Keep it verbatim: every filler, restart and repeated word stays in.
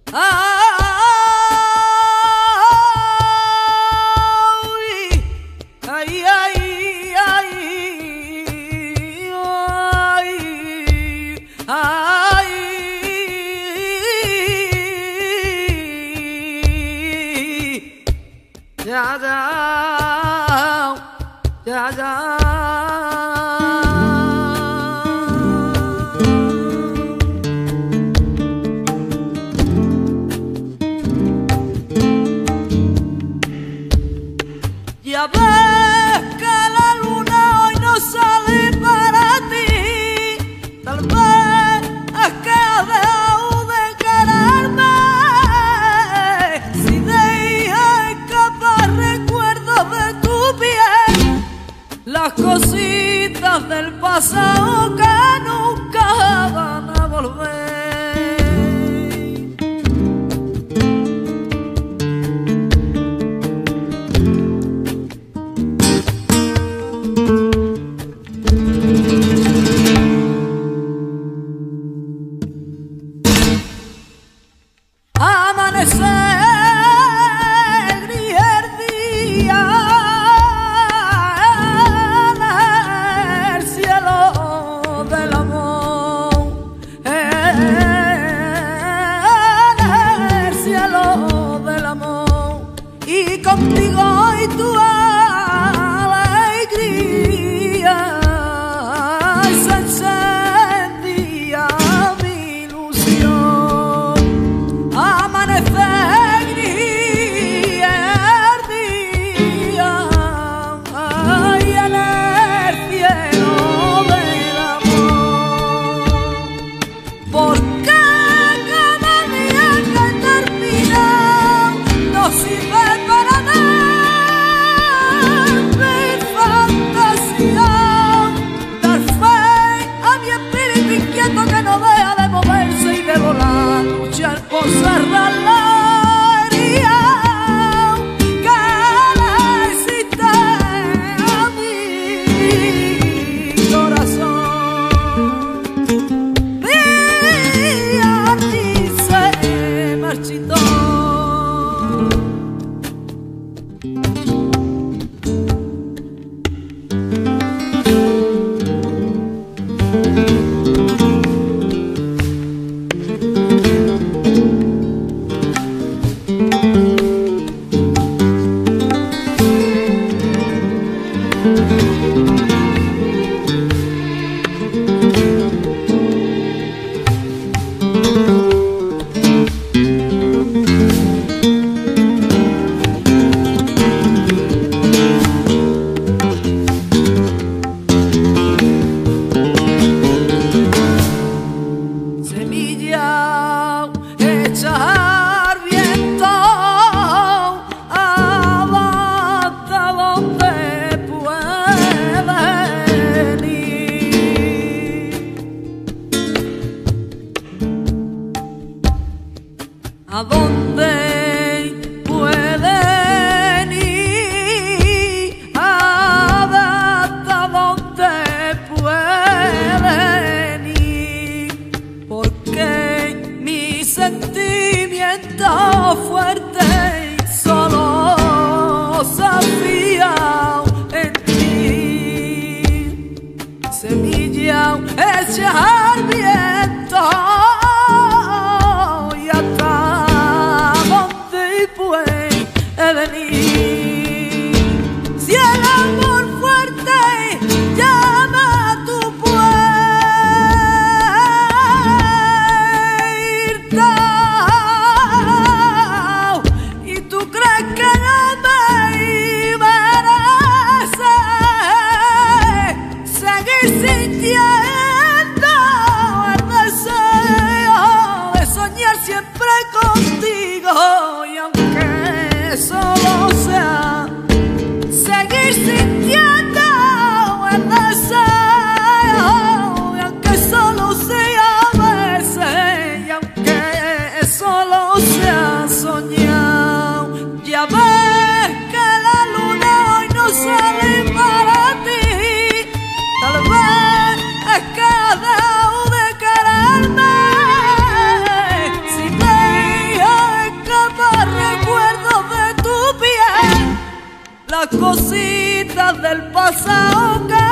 Ya ves que la luna hoy no sale para ti. Tal vez es que has dejado de quererme. Si dejas escapar recuerdos de tu piel, las cositas del pasado que nunca van a volver. Amanecer gris el día en el cielo del amor, en el cielo del amor, y contigo y tu alegría se encendía mi ilusión. Amanecer gris el día y en el cielo del amor. ¿Por qué cada día que termina no sirve para nada mi fantasía? Dar fe a mi espíritu inquieto que no deja de moverse y de volar, luchar por cerrar la herida que le hiciste a mi corazón. Día ni se marchitó. Semilla hecha al viento, hasta donde pueden ir. ¿A dónde pueden ir? Hasta donde pueden ir. Porque mi sentimiento fuerte solo se fía en ti. Semilla hecha al viento y hasta donde puede venir. Si el amor fuerte llama a tu puerta, las cositas del pasado que